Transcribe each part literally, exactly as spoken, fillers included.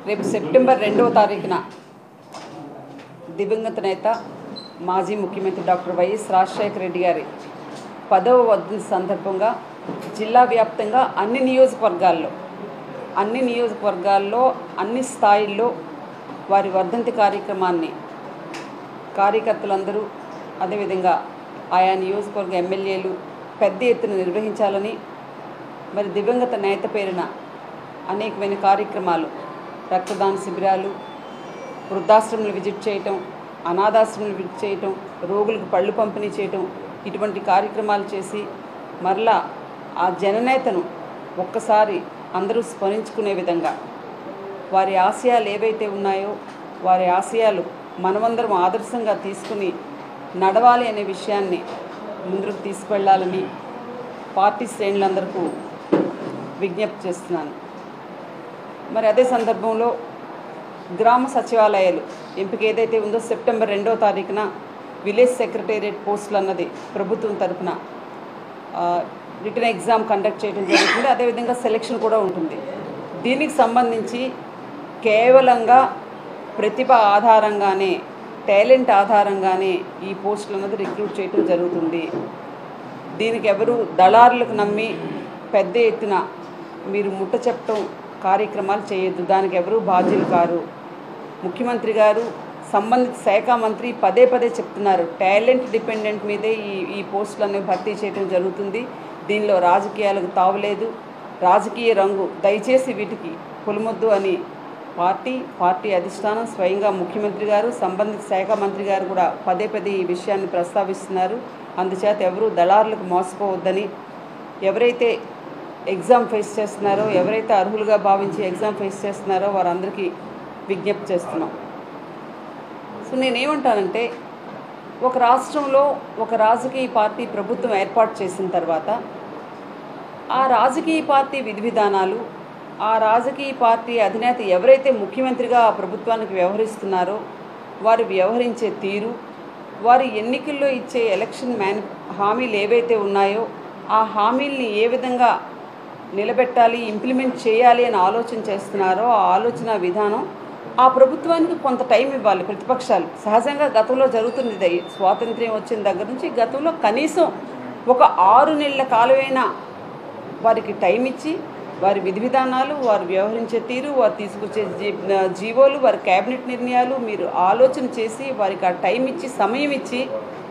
రేపు సెప్టెంబర్ రెండవ తారీఖున దివంగత నేత మాజీ ముఖ్యమంత్రి డాక్టర్ వైఎస్ రాజశేఖర రెడ్డి గారి పదవ వర్ధంతి సందర్భంగా జిల్లా వ్యాప్తంగా అన్ని నియోజకవర్గాల్లో అన్ని నియోజకవర్గాల్లో అన్ని స్థాయిల్లో వారి వర్ధంతి కార్యక్రమాన్ని కార్యకర్తలందరూ అదేవిధంగా ఆయా నియోజకవర్గ ఎమ్మెల్యేలు పెద్ద ఎత్తున నిర్వహించాలని మరి దివంగత నేత పేరున అనేకమైన కార్యక్రమాలు రక్తదాన శిబిరాలు వృద్ధాశ్రమాలు విజిట్ చేయటం అనాథాశ్రమాలు విజిట్ చేయటం రోగులకు పళ్ళు పంపిణీ చేయటం ఇటువంటి కార్యక్రమాలు చేసి మరలా ఆ జననేతను ఒక్కసారి అందరూ స్మరించుకునే విధంగా వారి ఆశయాలు ఏవైతే ఉన్నాయో వారి ఆశయాలు మనమందరం ఆదర్శంగా తీసుకుని నడవాలి అనే విషయాన్ని ముందుకు తీసుకువెళ్ళాలని పార్టీ శ్రేణులందరికీ విజ్ఞప్తి చేస్తున్నాను. మరి అదే సందర్భంలో గ్రామ సచివాలయాలు ఎంపిక ఏదైతే ఉందో సెప్టెంబర్ రెండవ తారీఖున విలేజ్ సెక్రటేరియట్ పోస్టులు అన్నది ప్రభుత్వం తరఫున రిటర్న్ ఎగ్జామ్ కండక్ట్ చేయడం జరుగుతుంది. అదేవిధంగా సెలక్షన్ కూడా ఉంటుంది. దీనికి సంబంధించి కేవలంగా ప్రతిభ ఆధారంగానే టాలెంట్ ఆధారంగానే ఈ పోస్టులు అన్నది రిక్రూట్ చేయడం జరుగుతుంది. దీనికి ఎవరు దళారులకు నమ్మి పెద్ద ఎత్తున మీరు ముట్ట చెప్పడం కార్యక్రమాలు చేయొద్దు. దానికి ఎవరు బాధ్యులు కారు. ముఖ్యమంత్రి గారు సంబంధిత శాఖ మంత్రి పదే పదే చెప్తున్నారు, టాలెంట్ డిపెండెంట్ మీదే ఈ ఈ పోస్టులను భర్తీ చేయడం జరుగుతుంది. దీనిలో రాజకీయాలకు తావులేదు, రాజకీయ రంగు దయచేసి వీటికి పొలమొద్దు అని పార్టీ పార్టీ అధిష్టానం స్వయంగా ముఖ్యమంత్రి గారు సంబంధిత శాఖ మంత్రి గారు కూడా పదే పదే ఈ విషయాన్ని ప్రస్తావిస్తున్నారు. అందుచేత ఎవరు దళారులకు మోసపోవద్దని, ఎవరైతే ఎగ్జామ్ ఫేస్ చేస్తున్నారో ఎవరైతే అర్హులుగా భావించి ఎగ్జామ్ ఫేస్ చేస్తున్నారో వారందరికీ విజ్ఞప్తి చేస్తున్నాం. సో నేనేమంటానంటే, ఒక రాష్ట్రంలో ఒక రాజకీయ పార్టీ ప్రభుత్వం ఏర్పాటు చేసిన తర్వాత ఆ రాజకీయ పార్టీ విధి విధానాలు, ఆ రాజకీయ పార్టీ అధినేత ఎవరైతే ముఖ్యమంత్రిగా ఆ ప్రభుత్వానికి వ్యవహరిస్తున్నారో వారు వ్యవహరించే తీరు, వారి ఎన్నికల్లో ఇచ్చే ఎలక్షన్ మేని హామీలు ఏవైతే ఉన్నాయో ఆ హామీల్ని ఏ విధంగా నిలబెట్టాలి, ఇంప్లిమెంట్ చేయాలి అని ఆలోచన చేస్తున్నారో ఆ ఆలోచన విధానం ఆ ప్రభుత్వానికి కొంత టైం ఇవ్వాలి. ప్రతిపక్షాలు సహజంగా గతంలో జరుగుతుంది. స్వాతంత్ర్యం వచ్చిన దగ్గర నుంచి గతంలో కనీసం ఒక ఆరు నెలల కాలమైనా వారికి టైం ఇచ్చి వారి విధి విధానాలు, వారు వ్యవహరించే తీరు, వారు తీసుకొచ్చే జీ జీవోలు, వారి క్యాబినెట్ నిర్ణయాలు మీరు ఆలోచన చేసి వారికి ఆ టైం ఇచ్చి సమయం ఇచ్చి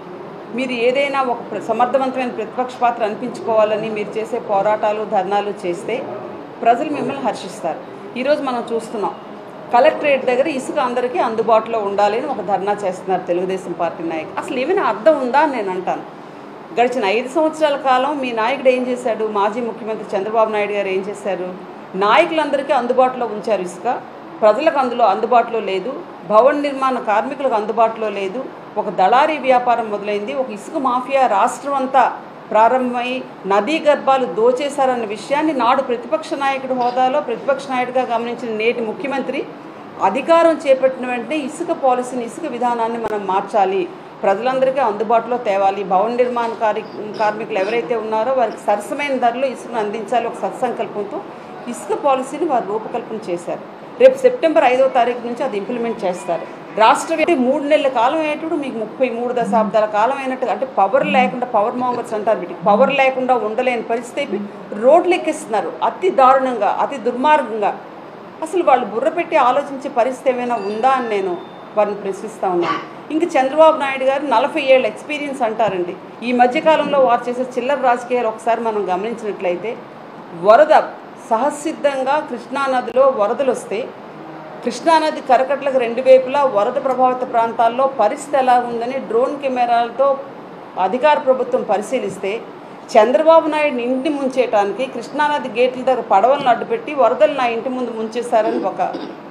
మీరు ఏదైనా ఒక సమర్థవంతమైన ప్రతిపక్ష పాత్ర అనిపించుకోవాలని మీరు చేసే పోరాటాలు ధర్నాలు చేస్తే ప్రజలు మిమ్మల్ని హర్షిస్తారు. ఈరోజు మనం చూస్తున్నాం, కలెక్టరేట్ దగ్గర ఇసుక అందరికీ అందుబాటులో ఉండాలి అని ఒక ధర్నా చేస్తున్నారు తెలుగుదేశం పార్టీ నాయకులు. అసలు ఏమైనా అర్థం ఉందా అని నేను అంటాను. గడిచిన ఐదు సంవత్సరాల కాలం మీ నాయకుడు ఏం చేశాడు? మాజీ ముఖ్యమంత్రి చంద్రబాబు నాయుడు గారు ఏం చేశారు? నాయకులందరికీ అందుబాటులో ఉంచారు ఇసుక, ప్రజలకు అందులో అందుబాటులో లేదు, భవన నిర్మాణ కార్మికులకు అందుబాటులో లేదు, ఒక దళారీ వ్యాపారం మొదలైంది, ఒక ఇసుక మాఫియా రాష్ట్రం అంతా ప్రారంభమై నదీ గర్భాలు దోచేశారన్న విషయాన్ని నాడు ప్రతిపక్ష నాయకుడి హోదాలో ప్రతిపక్ష నాయకుడిగా గమనించిన నేటి ముఖ్యమంత్రి అధికారం చేపట్టిన వెంటనే ఇసుక పాలసీని, ఇసుక విధానాన్ని మనం మార్చాలి, ప్రజలందరికీ అందుబాటులో తేవాలి, భవన నిర్మాణ కార్య కార్మికులు ఎవరైతే ఉన్నారో వారికి సరసమైన ధరలో ఇసుకను అందించాలి ఒక సత్సంకల్పంతో ఇసుక పాలసీని వారు రూపకల్పన చేశారు. రేపు సెప్టెంబర్ ఐదవ తారీఖు నుంచి అది ఇంప్లిమెంట్ చేస్తారు. రాష్ట్ర మూడు నెలల కాలం అయ్యేటప్పుడు మీకు ముప్పై మూడు దశాబ్దాల కాలం అయినట్టు, అంటే పవర్ లేకుండా, పవర్ మోంగర్స్ అంటారు వీటికి, పవర్ లేకుండా ఉండలేని పరిస్థితి రోడ్లు ఎక్కిస్తున్నారు అతి దారుణంగా, అతి దుర్మార్గంగా. అసలు వాళ్ళు బుర్ర పెట్టి ఆలోచించే పరిస్థితి ఏమైనా ఉందా అని నేను వారిని ప్రశ్నిస్తూ ఉన్నాను. ఇంక చంద్రబాబు నాయుడు గారు నలభై ఏళ్ళ ఎక్స్పీరియన్స్ అంటారండి. ఈ మధ్యకాలంలో వారు చేసే చిల్లర రాజకీయాలు ఒకసారి మనం గమనించినట్లయితే, వరద సహసిద్ధంగా కృష్ణానదిలో వరదలు వస్తే కృష్ణానది కరకట్లకు రెండు వైపులా వరద ప్రభావిత ప్రాంతాల్లో పరిస్థితి ఎలా ఉందని డ్రోన్ కెమెరాలతో అధికార ప్రభుత్వం పరిశీలిస్తే చంద్రబాబు నాయుడిని ఇంటి ముంచేయటానికి కృష్ణానది గేట్ల దగ్గర పడవలను అడ్డుపెట్టి వరదలు నా ఇంటి ముందు ముంచేశారని ఒక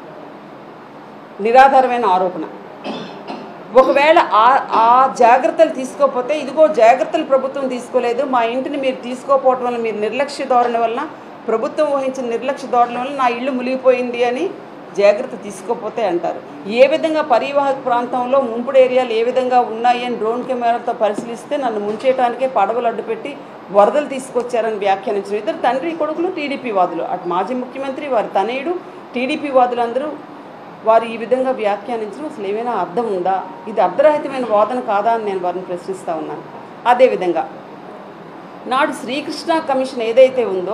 నిరాధారమైన ఆరోపణ. ఒకవేళ ఆ ఆ జాగ్రత్తలు తీసుకోకపోతే, ఇదిగో జాగ్రత్తలు ప్రభుత్వం తీసుకోలేదు, మా ఇంటిని మీరు తీసుకోకపోవడం వల్ల, మీరు నిర్లక్ష్య ధోరణి వలన, ప్రభుత్వం వహించిన నిర్లక్ష్య ధోరణి వల్ల నా ఇల్లు మునిగిపోయింది అని జాగ్రత్త తీసుకోకపోతే అంటారు. ఏ విధంగా పరివాహక ప్రాంతంలో ముంపుడు ఏరియాలు ఏ విధంగా ఉన్నాయి అని డ్రోన్ కెమెరాలతో పరిశీలిస్తే నన్ను ముంచేయడానికే పడవలు అడ్డుపెట్టి వరదలు తీసుకొచ్చారని వ్యాఖ్యానించారు. ఇద్దరు తండ్రి కొడుకులు టీడీపీ వాదులు, అటు మాజీ ముఖ్యమంత్రి వారి తనయుడు టీడీపీ వాదులందరూ వారు ఈ విధంగా వ్యాఖ్యానించడం అసలు ఏమైనా అర్థం ఉందా? ఇది అర్ధరహితమైన వాదన కాదా అని నేను వారిని ప్రశ్నిస్తూ ఉన్నాను. అదేవిధంగా నాడు శ్రీకృష్ణ కమిషన్ ఏదైతే ఉందో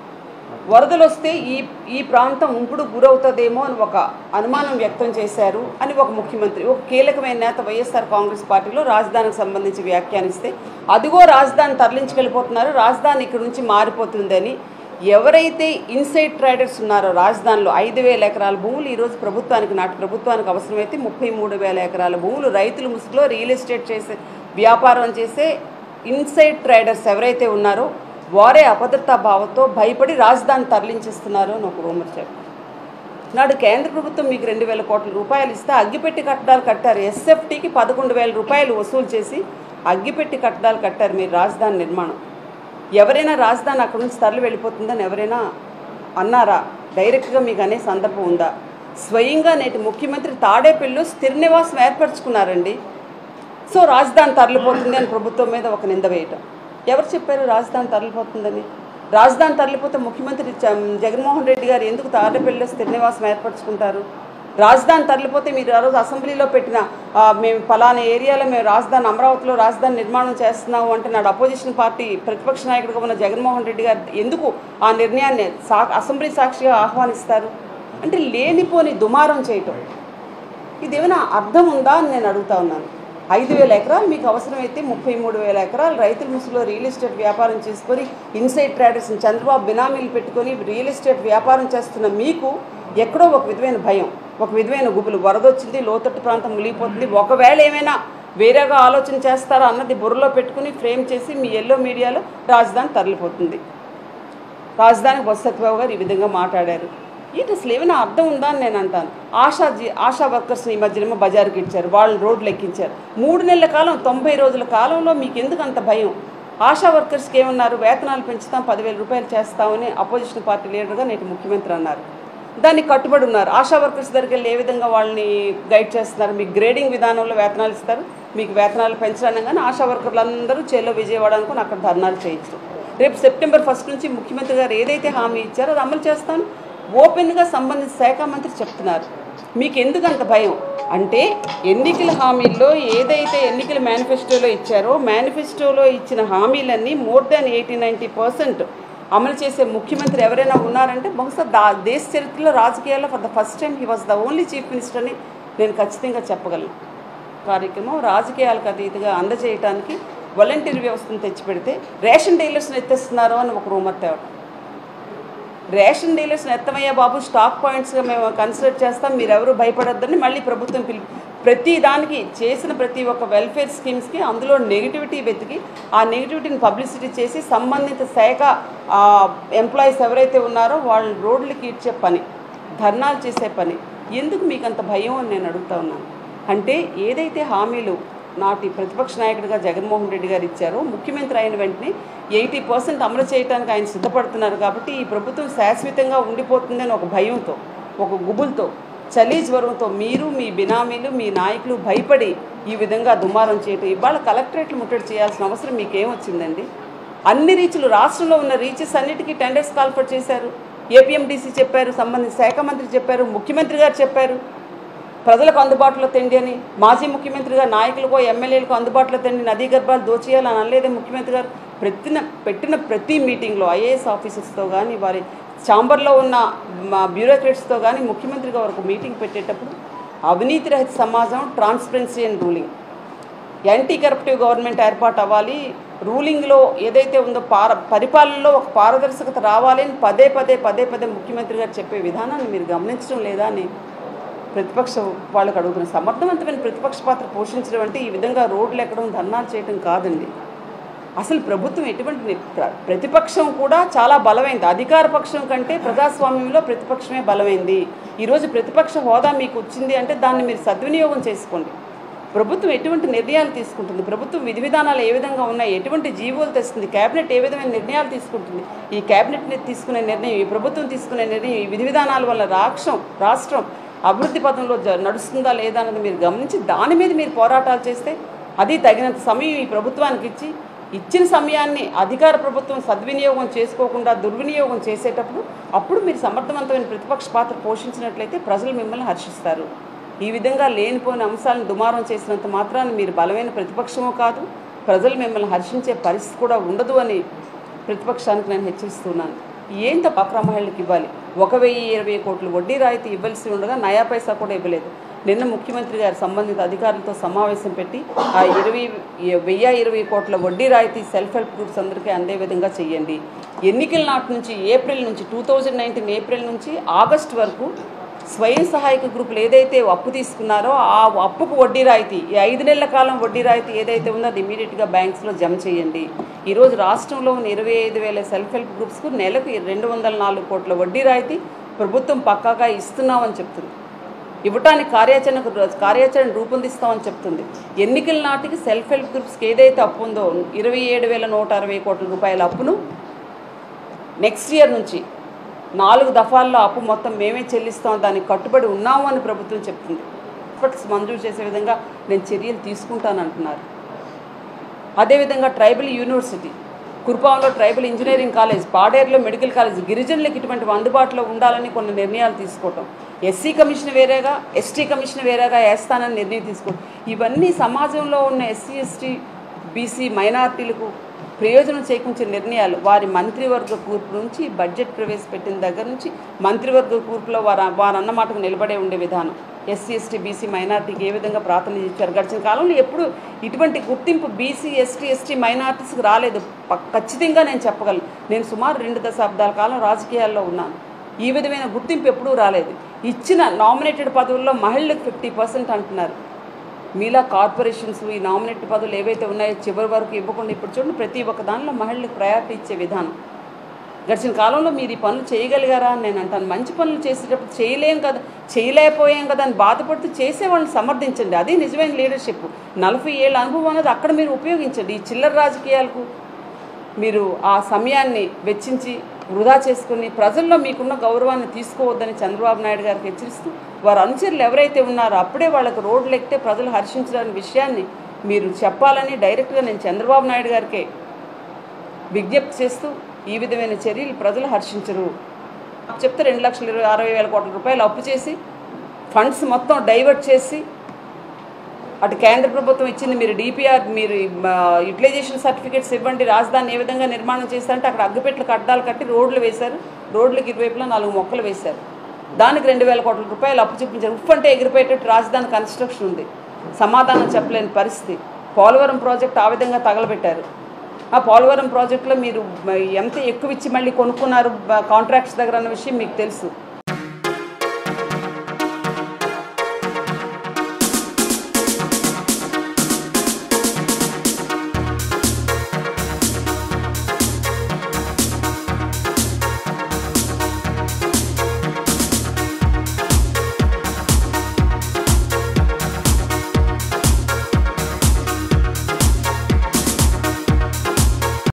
వరదలు వస్తే ఈ ఈ ప్రాంతం ఉంపుడు గురవుతుందేమో అని ఒక అనుమానం వ్యక్తం చేశారు అని ఒక ముఖ్యమంత్రి, ఒక కీలకమైన నేత వైఎస్ఆర్ కాంగ్రెస్ పార్టీలో రాజధానికి సంబంధించి వ్యాఖ్యానిస్తే అదిగో రాజధాని తరలించుకెళ్ళిపోతున్నారు, రాజధాని ఇక్కడ నుంచి మారిపోతుందని ఎవరైతే ఇన్సైడ్ ట్రేడర్స్ ఉన్నారో రాజధానిలో ఐదు వేల ఎకరాల భూములు ఈరోజు ప్రభుత్వానికి నాటి ప్రభుత్వానికి అవసరమైతే ముప్పై మూడు వేల ఎకరాల భూములు రైతుల ముసుగులో రియల్ ఎస్టేట్ చేసే వ్యాపారం చేసే ఇన్సైడ్ ట్రేడర్స్ ఎవరైతే ఉన్నారో వారే అభద్రతా భావంతో భయపడి రాజధాని తరలించేస్తున్నారు అని ఒక రూమర్ చెప్పారు. నాడు కేంద్ర ప్రభుత్వం మీకు రెండు వేల కోట్ల రూపాయలు ఇస్తే అగ్గిపెట్టి కట్టడాలు కట్టారు. ఎస్ఎఫ్టీకి పదకొండు వేల రూపాయలు వసూలు చేసి అగ్గిపెట్టి కట్టడాలు కట్టారు మీరు రాజధాని నిర్మాణం. ఎవరైనా రాజధాని అక్కడ నుంచి తరలి వెళ్ళిపోతుందని ఎవరైనా అన్నారా? డైరెక్ట్గా మీకు అనే సందర్భం ఉందా? స్వయంగా నేటి ముఖ్యమంత్రి తాడేపల్లిలో స్థిర నివాసం ఏర్పరచుకున్నారండి. సో రాజధాని తరలిపోతుంది అని ప్రభుత్వం మీద ఒక నింద వేయటం. ఎవరు చెప్పారు రాజధాని తరలిపోతుందని? రాజధాని తరలిపోతే ముఖ్యమంత్రి జగన్మోహన్ రెడ్డి గారు ఎందుకు తాడేపల్లిలో స్థిర నివాసం ఏర్పరచుకుంటారు? రాజధాని తరలిపోతే మీరు ఆ రోజు అసెంబ్లీలో పెట్టిన మేము ఫలానా ఏరియాలో మేము రాజధాని అమరావతిలో రాజధాని నిర్మాణం చేస్తున్నాము అంటే నాడు అపోజిషన్ పార్టీ ప్రతిపక్ష నాయకుడిగా ఉన్న జగన్మోహన్ రెడ్డి గారు ఎందుకు ఆ నిర్ణయాన్ని సా అసెంబ్లీ సాక్షిగా ఆహ్వానిస్తారు? అంటే లేనిపోని దుమారం చేయటం ఇదేమైనా అర్థం ఉందా అని నేను అడుగుతా ఉన్నాను. ఐదు వేల ఎకరాలు మీకు అవసరమైతే ముప్పై మూడు వేల ఎకరాలు రైతుల ముసుగులో రియల్ ఎస్టేట్ వ్యాపారం చేసుకొని ఇన్సైడ్ ట్రేడర్స్ని చంద్రబాబు బినామీలు పెట్టుకొని రియల్ ఎస్టేట్ వ్యాపారం చేస్తున్న మీకు ఎక్కడో ఒక విధమైన భయం, ఒక విధమైన గుబులు, వరద వచ్చింది, లోతట్టు ప్రాంతం మునిగిపోతుంది, ఒకవేళ ఏమైనా వేరేగా ఆలోచన చేస్తారా అన్నది బుర్రలో పెట్టుకుని ఫ్రేమ్ చేసి మీ ఎల్లో మీడియాలో రాజధాని తరలిపోతుంది. రాజధానికి బొత్స సత్యబాబు గారు ఈ విధంగా మాట్లాడారు. ఇది అసలు ఏమైనా అర్థం ఉందా అని నేను అంటాను. ఆశా జీ ఆశా వర్కర్స్ని ఈ మధ్యనేమో బజారుకి ఇచ్చారు, వాళ్ళని రోడ్లు ఎక్కించారు. మూడు నెలల కాలం తొంభై రోజుల కాలంలో మీకు ఎందుకు అంత భయం? ఆశా వర్కర్స్కి ఏమన్నారు? వేతనాలు పెంచుతాం, పదివేల రూపాయలు చేస్తామని అపోజిషన్ పార్టీ లీడర్గా నేటి ముఖ్యమంత్రి అన్నారు. దానికి కట్టుబడి ఉన్నారు. ఆశా వర్కర్స్ దగ్గరికి వెళ్ళి ఏ విధంగా వాళ్ళని గైడ్ చేస్తున్నారు? మీకు గ్రేడింగ్ విధానంలో వేతనాలు ఇస్తారు, మీకు వేతనాలు పెంచడం కానీ ఆశా వర్కర్లు అందరూ చేలో విజయవాడ అనుకుని అక్కడ ధర్నాలు చేయొచ్చు. రేపు సెప్టెంబర్ ఫస్ట్ నుంచి ముఖ్యమంత్రి గారు ఏదైతే హామీ ఇచ్చారో అది అమలు చేస్తాను ఓపెన్గా సంబంధిత శాఖ మంత్రి చెప్తున్నారు. మీకు ఎందుకు అంత భయం అంటే ఎన్నికల హామీల్లో ఏదైతే ఎన్నికల మేనిఫెస్టోలో ఇచ్చారో మేనిఫెస్టోలో ఇచ్చిన హామీలన్నీ more than eighty ninety percent అమలు చేసే ముఖ్యమంత్రి ఎవరైనా ఉన్నారంటే బహుశా దా దేశ చరిత్రలో రాజకీయాల్లో for the first time he was the only chief minister అని నేను ఖచ్చితంగా చెప్పగలను. కార్యక్రమం రాజకీయాలకు అతీతంగా అందజేయడానికి వాలంటీర్ వ్యవస్థను తెచ్చిపెడితే రేషన్ డీలర్స్ని ఎత్తేస్తున్నారు అని ఒక రూమర్ తేవడం. రేషన్ డీలర్స్ని ఎత్తమయ్యా బాబు, స్టాక్ పాయింట్స్గా మేము కన్సిడర్ చేస్తాం, మీరు ఎవరు భయపడొద్దని మళ్ళీ ప్రభుత్వం పిలిపి ప్రతి దానికి చేసిన ప్రతి ఒక్క వెల్ఫేర్ స్కీమ్స్కి అందులో నెగిటివిటీ వెతికి ఆ నెగిటివిటీని పబ్లిసిటీ చేసి సంబంధిత శాఖ ఎంప్లాయీస్ ఎవరైతే ఉన్నారో వాళ్ళు రోడ్లకి ఇచ్చే పని, ధర్నాలు చేసే పని. ఎందుకు మీకు అంత భయం అని నేను అడుగుతా ఉన్నాను. అంటే ఏదైతే హామీలు నాటి ప్రతిపక్ష నాయకుడిగా జగన్మోహన్ రెడ్డి గారు ఇచ్చారో ముఖ్యమంత్రి అయిన వెంటనే ఎయిటీ పర్సెంట్ అమలు చేయడానికి ఆయన సిద్ధపడుతున్నారు. కాబట్టి ఈ ప్రభుత్వం శాశ్వతంగా ఉండిపోతుందని ఒక భయంతో, ఒక గుబులతో, చలి జ్వరంతో మీరు మీ బినామీలు మీ నాయకులు భయపడి ఈ విధంగా దుమారం చేయటం. ఇవాళ కలెక్టరేట్లు ముట్టడి చేయాల్సిన అవసరం మీకేమొచ్చిందండి? అన్ని రీచ్లు రాష్ట్రంలో ఉన్న రీచెస్ అన్నిటికీ టెండర్స్ కాల్ఫర్ చేశారు. ఏపీఎండీసీ చెప్పారు, సంబంధిత శాఖ మంత్రి చెప్పారు, ముఖ్యమంత్రి గారు చెప్పారు ప్రజలకు అందుబాటులో తెండి అని. మాజీ ముఖ్యమంత్రిగా నాయకులకో ఎమ్మెల్యేలకు అందుబాటులో తెండి నదీ గర్భాలు దోచేయాలని అనలేదే ముఖ్యమంత్రి గారు. పెట్టిన పెట్టిన ప్రతి మీటింగ్లో ఐఏఎస్ ఆఫీసర్స్తో కానీ వారి ఛాంబర్లో ఉన్న బ్యూరోక్రాట్స్తో కానీ ముఖ్యమంత్రి గారు ఒక మీటింగ్ పెట్టేటప్పుడు అవినీతి రహిత సమాజం, transparency and ruling, anti corruptive government ఏర్పాటు అవ్వాలి, రూలింగ్లో ఏదైతే ఉందో పార పరిపాలనలో ఒక పారదర్శకత రావాలి అని పదే పదే పదే పదే ముఖ్యమంత్రి గారు చెప్పే విధానాన్ని మీరు గమనించడం లేదా అని ప్రతిపక్ష వాళ్ళకు అడుగుతున్న. సమర్థవంతమైన ప్రతిపక్ష పాత్ర పోషించడం అంటే ఈ విధంగా రోడ్లు ఎక్కడం, ధర్నాలు చేయడం కాదండి. అసలు ప్రభుత్వం ఎటువంటి ప్రతిపక్షం కూడా చాలా బలమైంది. అధికార పక్షం కంటే ప్రజాస్వామ్యంలో ప్రతిపక్షమే బలమైంది. ఈరోజు ప్రతిపక్ష హోదా మీకు వచ్చింది అంటే దాన్ని మీరు సద్వినియోగం చేసుకోండి. ప్రభుత్వం ఎటువంటి నిర్ణయాలు తీసుకుంటుంది, ప్రభుత్వం విధి విధానాలు ఏ విధంగా ఉన్నాయి, ఎటువంటి జీవోలు తెస్తుంది, కేబినెట్ ఏ విధమైన నిర్ణయాలు తీసుకుంటుంది, ఈ కేబినెట్ని తీసుకునే నిర్ణయం, ఈ ప్రభుత్వం తీసుకునే నిర్ణయం, ఈ విధి విధానాల వల్ల రాష్ట్రం రాష్ట్రం అభివృద్ధి పథంలో నడుస్తుందా లేదా అన్నది మీరు గమనించి దాని మీద మీరు పోరాటాలు చేస్తే అది తగినంత సమయం ఈ ప్రభుత్వానికి ఇచ్చి ఇచ్చిన సమయాన్ని అధికార ప్రభుత్వం సద్వినియోగం చేసుకోకుండా దుర్వినియోగం చేసేటప్పుడు అప్పుడు మీరు సమర్థవంతమైన ప్రతిపక్ష పాత్ర పోషించినట్లయితే ప్రజలు మిమ్మల్ని హర్షిస్తారు. ఈ విధంగా లేనిపోయిన అంశాలను దుమారం చేసినంత మాత్రాన్ని మీరు బలమైన ప్రతిపక్షమో కాదు, ప్రజలు మిమ్మల్ని హర్షించే పరిస్థితి కూడా ఉండదు అని ప్రతిపక్షానికి నేను హెచ్చరిస్తున్నాను. ఏం తప్ప డ్వాక్రా మహిళలకు ఇవ్వాలి? ఒక వెయ్యి ఇరవై కోట్లు వడ్డీ రాయితీ ఇవ్వాల్సి ఉండగా నయా పైసా కూడా ఇవ్వలేదు. నిన్న ముఖ్యమంత్రి గారు సంబంధిత అధికారులతో సమావేశం పెట్టి ఆ ఇరవై వెయ్యి ఇరవై కోట్ల వడ్డీ రాయితీ సెల్ఫ్ హెల్ప్ గ్రూప్స్ అందరికీ అందే విధంగా చేయండి. ఎన్నికల నాటి నుంచి ఏప్రిల్ నుంచి టూ థౌజండ్ నైన్టీన్ ఏప్రిల్ నుంచి ఆగస్టు వరకు స్వయం సహాయక గ్రూపులు ఏదైతే అప్పు తీసుకున్నారో ఆ అప్పుకు వడ్డీ రాయితీ, ఈ ఐదు నెలల కాలం వడ్డీ రాయితీ ఏదైతే ఉందో అది ఇమీడియట్గా బ్యాంక్స్లో జమ చేయండి. ఈరోజు రాష్ట్రంలో ఉన్న ఇరవై ఐదు వేల సెల్ఫ్ హెల్ప్ గ్రూప్స్కు నెలకు రెండు వందల నాలుగు కోట్ల వడ్డీ రాయితీ ప్రభుత్వం పక్కాగా ఇస్తున్నామని చెప్తుంది. ఇవ్వటానికి కార్యాచరణ కార్యాచరణ రూపొందిస్తామని చెప్తుంది. ఎన్నికల నాటికి సెల్ఫ్ హెల్ప్ గ్రూప్స్కి ఏదైతే అప్పు ఉందో ఇరవై ఏడు వేల నూట అరవై కోట్ల రూపాయల అప్పును నెక్స్ట్ ఇయర్ నుంచి నాలుగు దఫాల్లో అప్పు మొత్తం మేమే చెల్లిస్తాం, దానికి కట్టుబడి ఉన్నాము అని ప్రభుత్వం చెప్తుంది. ఎఫర్ట్స్ మంజూరు చేసే విధంగా నేను చర్యలు తీసుకుంటానంటున్నారు. అదేవిధంగా ట్రైబల్ యూనివర్సిటీ, కురుపాంలో ట్రైబల్ ఇంజనీరింగ్ కాలేజ్, పాడేరులో మెడికల్ కాలేజ్, గిరిజనులకు ఇటువంటి అందుబాటులో ఉండాలని కొన్ని నిర్ణయాలు తీసుకోవటం, ఎస్సీ కమిషన్ వేరేగా ఎస్టీ కమిషన్ వేరేగా వేస్తానని నిర్ణయం తీసుకోవడం, ఇవన్నీ సమాజంలో ఉన్న ఎస్సీ ఎస్టీ బీసీ మైనార్టీలకు ప్రయోజనం చేకూర్చే నిర్ణయాలు. వారి మంత్రివర్గ కూర్పు నుంచి బడ్జెట్ ప్రవేశపెట్టిన దగ్గర నుంచి మంత్రివర్గ కూర్పులో వారు వారు అన్న మాటకు నిలబడే ఉండే విధానం, ఎస్సీ ఎస్టీ బీసీ మైనార్టీకి ఏ విధంగా ప్రాతినిధ్యం ఇచ్చారు. గడిచిన కాలంలో ఎప్పుడు ఇటువంటి గుర్తింపు బీసీ ఎస్టీ ఎస్టీ మైనార్టీస్కి రాలేదు. ఖచ్చితంగా నేను చెప్పగలను. నేను సుమారు రెండు దశాబ్దాల కాలం రాజకీయాల్లో ఉన్నాను. ఈ విధమైన గుర్తింపు ఎప్పుడూ రాలేదు. ఇచ్చిన నామినేటెడ్ పదవుల్లో మహిళలకు ఫిఫ్టీ పర్సెంట్ అంటున్నారు. మీలా కార్పొరేషన్స్ ఈ నామినేటెడ్ పదవులు ఏవైతే ఉన్నాయో చివరి వరకు ఇవ్వకుండా ఇప్పుడు చూడండి ప్రతి ఒక్క దానిలో మహిళలకు ప్రయారిటీ ఇచ్చే విధానం. గడిచిన కాలంలో మీరు ఈ పనులు చేయగలిగారా అని నేను అంటాను. మంచి పనులు చేసేటప్పుడు చేయలేం కదా, చేయలేకపోయాం కదా అని బాధపడుతూ చేసే వాళ్ళని సమర్థించండి. అదే నిజమైన లీడర్షిప్. నలభై ఏళ్ళ అనుభవం అనేది అక్కడ మీరు ఉపయోగించండి. ఈ చిల్లర రాజకీయాలకు మీరు ఆ సమయాన్ని వెచ్చించి వృధా చేసుకుని ప్రజల్లో మీకున్న గౌరవాన్ని తీసుకోవద్దని చంద్రబాబు నాయుడు గారికి హెచ్చరిస్తూ వారు అనుచరులు ఎవరైతే ఉన్నారో అప్పుడే వాళ్ళకు రోడ్లు ఎక్కితే ప్రజలు హర్షించడానికి విషయాన్ని మీరు చెప్పాలని డైరెక్ట్గా నేను చంద్రబాబు నాయుడు గారికే విజ్ఞప్తి చేస్తూ ఈ విధమైన చర్యలు ప్రజలు హర్షించరు. చెప్తే రెండు లక్షల ఇరవై అరవై వేల కోట్ల రూపాయలు అప్పు చేసి ఫండ్స్ మొత్తం డైవర్ట్ చేసి అటు కేంద్ర ప్రభుత్వం ఇచ్చింది మీరు డిపిఆర్ మీరు యూటిలైజేషన్ సర్టిఫికేట్స్ ఇవ్వండి, రాజధాని ఏ విధంగా నిర్మాణం చేస్తారంటే అక్కడ అగ్గిపెట్లకు అడ్డాలు కట్టి రోడ్లు వేశారు. రోడ్లకు ఇరువైపులా నాలుగు మొక్కలు వేశారు. దానికి రెండు వేల కోట్ల రూపాయలు అప్పు చూపించారు. ఉఫ్ అంటే ఎగిరిపోయేటట్టు రాజధాని కన్స్ట్రక్షన్ ఉంది. సమాధానం చెప్పలేని పరిస్థితి. పోలవరం ప్రాజెక్ట్ ఆ విధంగా తగలబెట్టారు. ఆ పోలవరం ప్రాజెక్టులో మీరు ఎంత ఎక్కువ ఇచ్చి మళ్ళీ కొనుక్కున్నారు కాంట్రాక్ట్స్ దగ్గర అన్న విషయం మీకు తెలుసు.